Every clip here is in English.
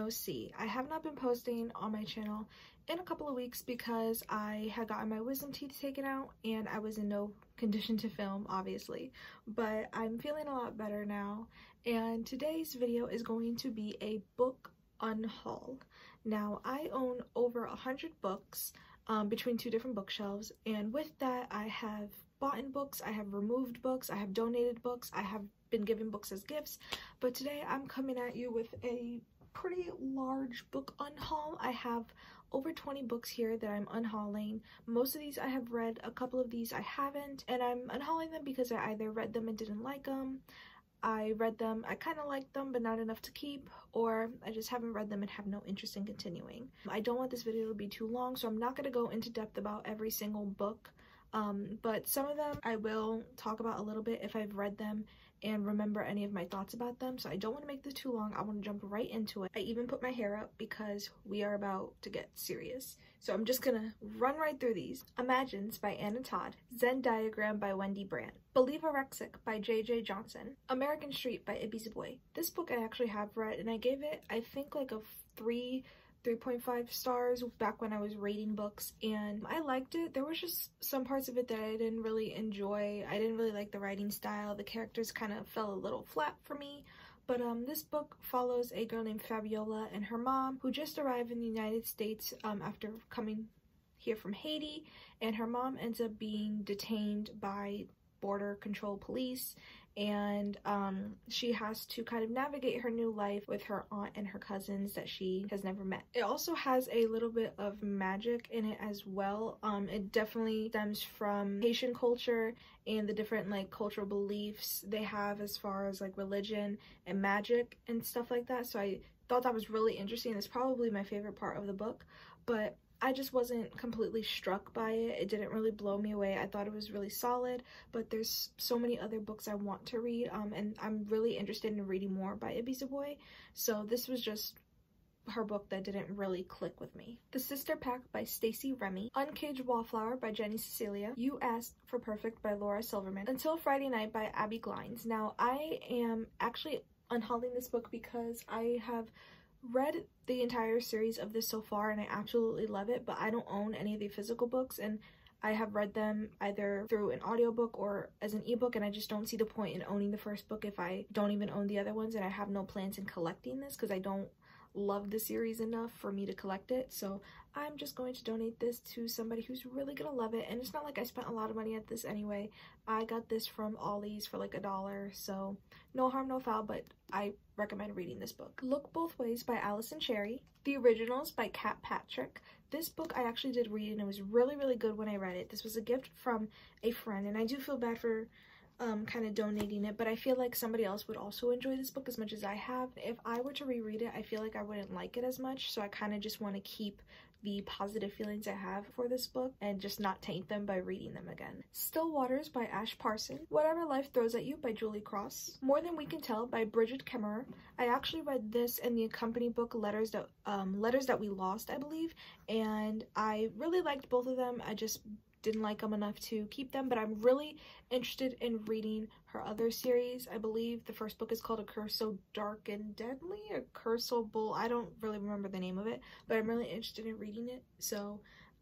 No C. I have not been posting on my channel in a couple of weeks because I had gotten my wisdom teeth taken out and I was in no condition to film, obviously, but I'm feeling a lot better now, and today's video is going to be a book unhaul. Now, I own over 100 books between two different bookshelves, and with that I have bought in books, I have removed books, I have donated books, I have been given books as gifts, but today I'm coming at you with a pretty large book unhaul. I have over 20 books here that I'm unhauling. Most of these I have read, a couple of these I haven't, and I'm unhauling them because I either read them and didn't like them, I read them, I kind of liked them but not enough to keep, or I just haven't read them and have no interest in continuing. I don't want this video to be too long, so I'm not going to go into depth about every single book, but some of them I will talk about a little bit if I've read them and remember any of my thoughts about them. So I don't want to make this too long. I want to jump right into it. I even put my hair up because we are about to get serious. So I'm just gonna run right through these. Imagines by Anna Todd. Zen Diagram by Wendy Brandt. Believorexic by J.J. Johnson. American Street by Ibi Zoboi. This book I actually have read and I gave it, I think, like a 3.5 stars back when I was rating books, and I liked it. There was just some parts of it that I didn't really enjoy. I didn't really like the writing style. The characters kind of fell a little flat for me. But this book follows a girl named Fabiola and her mom who just arrived in the United States after coming here from Haiti, and her mom ends up being detained by border control police, and she has to kind of navigate her new life with her aunt and her cousins that she has never met. It also has a little bit of magic in it as well. It definitely stems from Haitian culture and the different like cultural beliefs they have as far as like religion and magic and stuff like that. So I thought that was really interesting. It's probably my favorite part of the book, but I just wasn't completely struck by it. It didn't really blow me away. I thought it was really solid, but there's so many other books I want to read, and I'm really interested in reading more by Ibi Zoboi. So this was just her book that didn't really click with me. The Sister Pack by Stacey Remy. Uncaged Wallflower by Jenny Cecilia. You Asked for Perfect by Laura Silverman. Until Friday Night by Abby Glines. Now, I am actually unhauling this book because I have read the entire series of this so far and I absolutely love it, but I don't own any of the physical books, and I have read them either through an audiobook or as an ebook, and I just don't see the point in owning the first book if I don't even own the other ones, and I have no plans in collecting this because I don't love the series enough for me to collect it. So I'm just going to donate this to somebody who's really gonna love it, and it's not like I spent a lot of money at this anyway. I got this from Ollie's for like $1, so no harm no foul, but I recommend reading this book. Look Both Ways by Allison Cherry. The Originals by Kat Patrick. This book I actually did read and it was really good when I read it. This was a gift from a friend, and I do feel bad for kind of donating it, but I feel like somebody else would also enjoy this book as much as I have. If I were to reread it, I feel like I wouldn't like it as much, so I kind of just want to keep the positive feelings I have for this book and just not taint them by reading them again. Still Waters by Ash Parson. Whatever Life Throws at You by Julie Cross. More Than We Can Tell by Bridget Kemmerer. I actually read this and the accompanying book Letters That We Lost, I believe, and I really liked both of them. I just didn't like them enough to keep them, but I'm really interested in reading her other series. I believe the first book is called A Curse So Dark and Deadly, or Curse So Bold. I don't really remember the name of it, but I'm really interested in reading it, so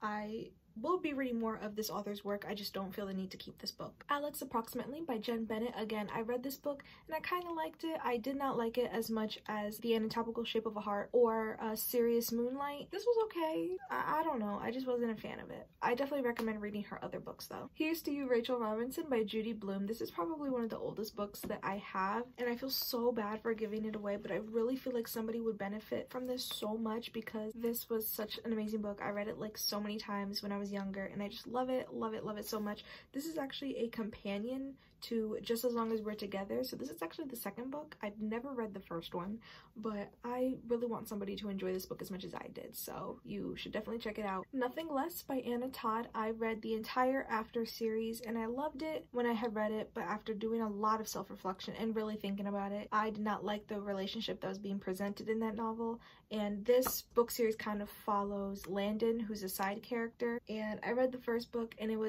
I will be reading more of this author's work. I just don't feel the need to keep this book. Alex Approximately by Jen Bennett. Again, I read this book and I kind of liked it. I did not like it as much as The Anatomical Shape of a Heart or Sirius Moonlight. This was okay. I don't know. I just wasn't a fan of it. I definitely recommend reading her other books though. Here's to You, Rachel Robinson by Judy Blume. This is probably one of the oldest books that I have, and I feel so bad for giving it away, but I really feel like somebody would benefit from this so much because this was such an amazing book. I read it like so many times when I was younger and I just love it so much. This is actually a companion to Just As Long As We're Together, so this is actually the second book. I've never read the first one, but I really want somebody to enjoy this book as much as I did, so you should definitely check it out. Nothing Less by Anna Todd. I read the entire After series and I loved it when I had read it, but after doing a lot of self-reflection and really thinking about it, I did not like the relationship that was being presented in that novel, and this book series kind of follows Landon, who's a side character, and I read the first book and it was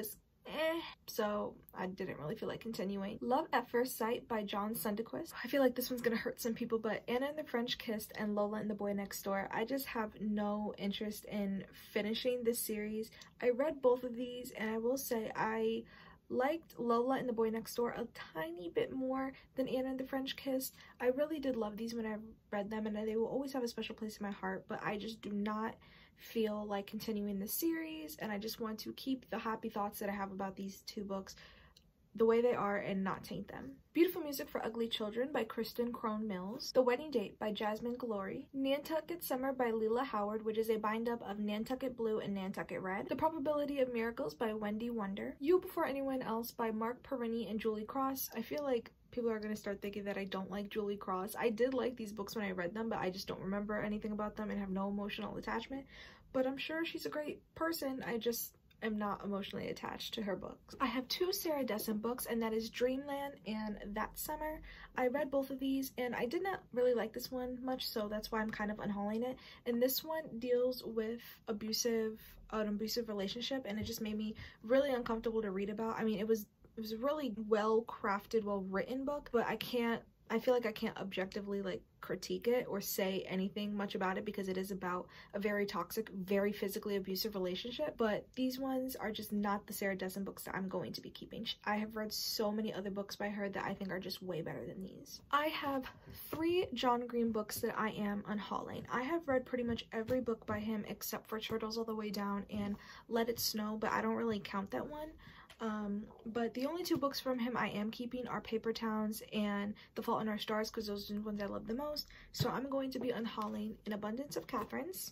so I didn't really feel like continuing. Love at First Sight by John Sundequist. I feel like this one's gonna hurt some people, but Anna and the French Kissed and Lola and the Boy Next Door, I just have no interest in finishing this series. I read both of these and I will say I liked Lola and the Boy Next Door a tiny bit more than Anna and the French Kiss. I really did love these when I read them, and they will always have a special place in my heart, but I just do not feel like continuing the series, and I just want to keep the happy thoughts that I have about these two books the way they are and not taint them. Beautiful Music for Ugly Children by Kristen Crone Mills. The Wedding Date by Jasmine Glory. Nantucket Summer by Leela Howard, which is a bind-up of Nantucket Blue and Nantucket Red. The Probability of Miracles by Wendy Wonder. You Before Anyone Else by Mark Perini and Julie Cross. I feel like people are going to start thinking that I don't like Julie Cross. I did like these books when I read them, but I just don't remember anything about them and have no emotional attachment. But I'm sure she's a great person. I just am not emotionally attached to her books. I have two Sarah Dessen books, and that is Dreamland and That Summer. I read both of these and I did not really like this one much, so that's why I'm kind of unhauling it. And this one deals with an abusive relationship, and it just made me really uncomfortable to read about. I mean, it was a really well crafted, well written book, but I feel like I can't objectively like critique it or say anything much about it because it is about a very toxic, very physically abusive relationship. But these ones are just not the Sarah Dessen books that I'm going to be keeping. I have read so many other books by her that I think are just way better than these. I have 3 John Green books that I am unhauling. I have read pretty much every book by him except for Turtles All the Way Down and Let It Snow, but I don't really count that one. But the only 2 books from him I am keeping are Paper Towns and The Fault in Our Stars, because those are the ones I love the most. So I'm going to be unhauling An Abundance of Catherines,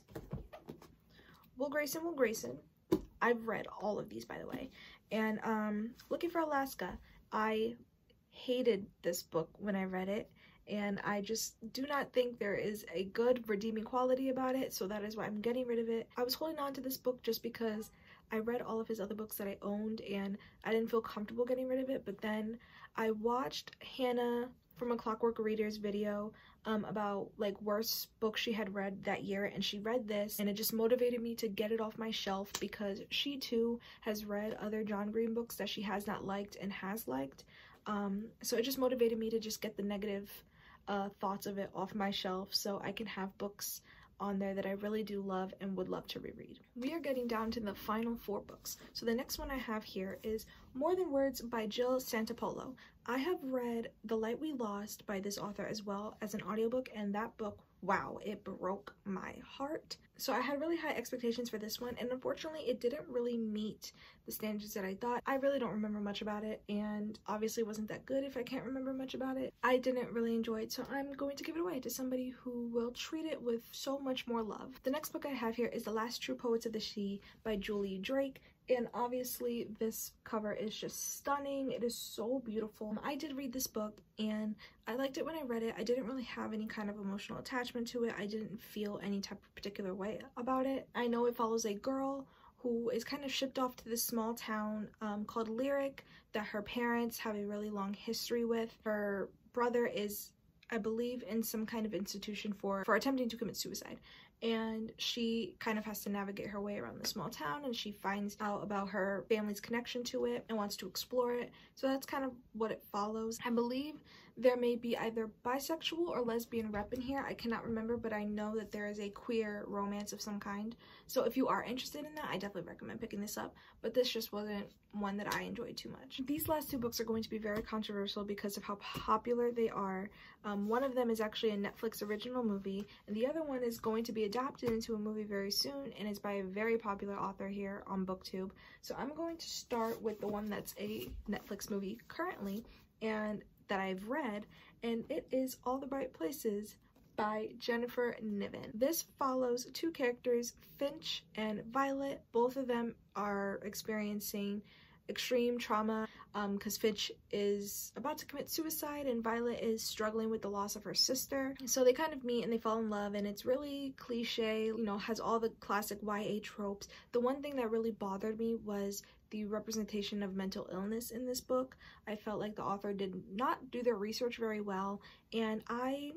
Will Grayson, Will Grayson. I've read all of these, by the way. And Looking for Alaska. I hated this book when I read it, and I just do not think there is a good redeeming quality about it, so that is why I'm getting rid of it. I was holding on to this book just because I read all of his other books that I owned and I didn't feel comfortable getting rid of it, but then I watched Hannah from A Clockwork Reader's video about like worst books she had read that year, and she read this and it just motivated me to get it off my shelf because she too has read other John Green books that she has not liked and has liked. So it just motivated me to just get the negative thoughts of it off my shelf so I can have books on there that I really do love and would love to reread. We are getting down to the final 4 books. So the next one I have here is More Than Words by Jill Santopolo. I have read The Light We Lost by this author as well as an audiobook, and that book, wow, it broke my heart. So I had really high expectations for this one, and unfortunately it didn't really meet the standards that I thought. I really don't remember much about it, and obviously wasn't that good if I can't remember much about it. I didn't really enjoy it, so I'm going to give it away to somebody who will treat it with so much more love. The next book I have here is The Last True Poets of the Sea by Julie Drake. And obviously this cover is just stunning. It is so beautiful. I did read this book and I liked it when I read it. I didn't really have any kind of emotional attachment to it. I didn't feel any type of particular way about it. I know it follows a girl who is kind of shipped off to this small town called Lyric that her parents have a really long history with. Her brother is, I believe, in some kind of institution for attempting to commit suicide. And she kind of has to navigate her way around the small town, and she finds out about her family's connection to it and wants to explore it. So that's kind of what it follows. I believe there may be either bisexual or lesbian rep in here. I cannot remember, but I know that there is a queer romance of some kind. So if you are interested in that, I definitely recommend picking this up, but this just wasn't one that I enjoyed too much. These last 2 books are going to be very controversial because of how popular they are. One of them is actually a Netflix original movie, and the other one is going to be adapted into a movie very soon, and is by a very popular author here on BookTube. So I'm going to start with the one that's a Netflix movie currently, and that I've read, and it is All the Bright Places by Jennifer Niven. This follows 2 characters, Finch and Violet. Both of them are experiencing extreme trauma because Finch is about to commit suicide and Violet is struggling with the loss of her sister. So they kind of meet and they fall in love, and it's really cliche, you know, has all the classic YA tropes. The one thing that really bothered me was the representation of mental illness in this book. I felt like the author did not do their research very well, and I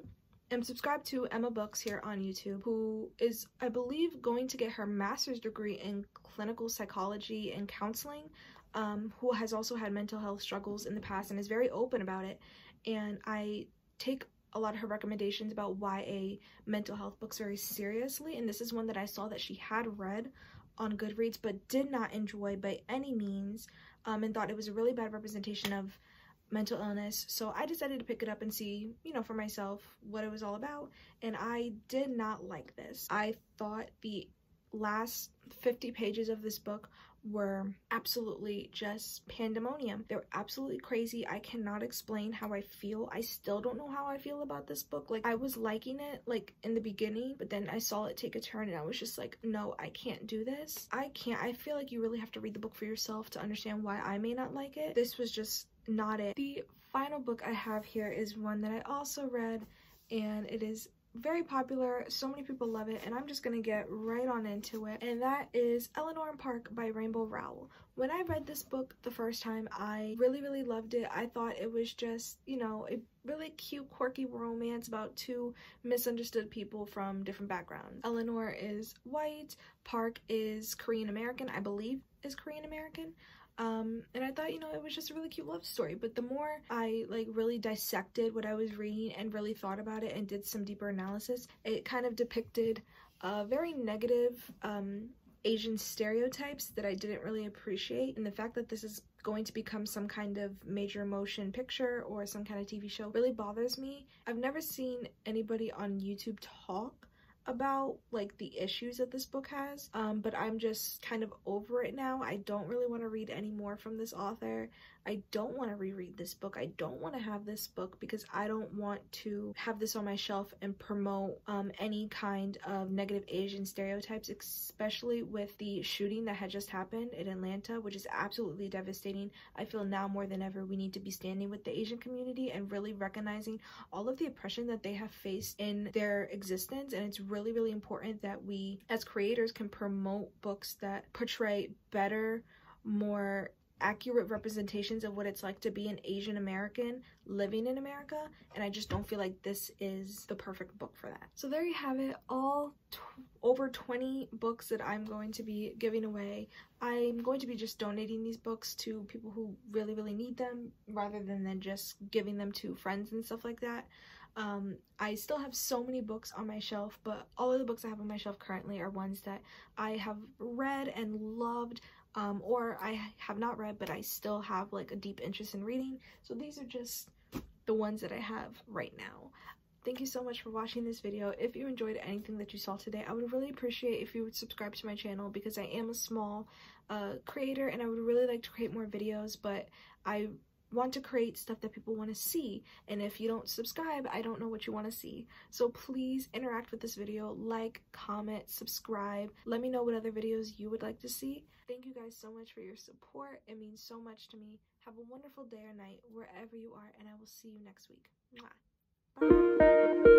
am subscribed to Emma Books here on YouTube, who is, I believe, going to get her master's degree in clinical psychology and counseling, who has also had mental health struggles in the past and is very open about it. And I take a lot of her recommendations about YA mental health books very seriously, and this is one that I saw that she had read on Goodreads but did not enjoy by any means, and thought it was a really bad representation of mental illness. So I decided to pick it up and see, you know, for myself what it was all about, and I did not like this. I thought the last 50 pages of this book were absolutely just pandemonium. They were absolutely crazy. I cannot explain how I feel. I still don't know how I feel about this book. Like, I was liking it like in the beginning, but then I saw it take a turn and I was just like, no, I can't do this. I can't. I feel like you really have to read the book for yourself to understand why I may not like it. This was just not it. The final book I have here is one that I also read, and it is very popular. So many people love it, and I'm just gonna get right on into it, and that is Eleanor and Park by Rainbow Rowell. When I read this book the first time, I really loved it. I thought it was just, you know, a really cute, quirky romance about two misunderstood people from different backgrounds. Eleanor is white, Park is Korean American, I believe is Korean American. And I thought, you know, it was just a really cute love story. But the more I like really dissected what I was reading and really thought about it and did some deeper analysis, it kind of depicted very negative Asian stereotypes that I didn't really appreciate. And the fact that this is going to become some kind of major motion picture or some kind of TV show really bothers me. I've never seen anybody on YouTube talk about like the issues that this book has, but I'm just kind of over it now. I don't really want to read any more from this author. I don't want to reread this book. I don't want to have this book because I don't want to have this on my shelf and promote any kind of negative Asian stereotypes, especially with the shooting that had just happened in Atlanta, which is absolutely devastating. I feel now more than ever we need to be standing with the Asian community and really recognizing all of the oppression that they have faced in their existence. And it's really important that we as creators can promote books that portray better, more accurate representations of what it's like to be an Asian American living in America, and I just don't feel like this is the perfect book for that. So there you have it, all over 20 books that I'm going to be giving away. I'm going to be just donating these books to people who really need them rather than just giving them to friends and stuff like that. I still have so many books on my shelf, but all of the books I have on my shelf currently are ones that I have read and loved, or I have not read but I still have like a deep interest in reading. So these are just the ones that I have right now. Thank you so much for watching this video. If you enjoyed anything that you saw today, I would really appreciate if you would subscribe to my channel because I am a small creator and I would really like to create more videos, but I want to create stuff that people want to see, and if you don't subscribe, I don't know what you want to see. So please interact with this video, like, comment, subscribe, let me know what other videos you would like to see. Thank you guys so much for your support. It means so much to me. Have a wonderful day or night wherever you are, and I will see you next week. Mwah. Bye.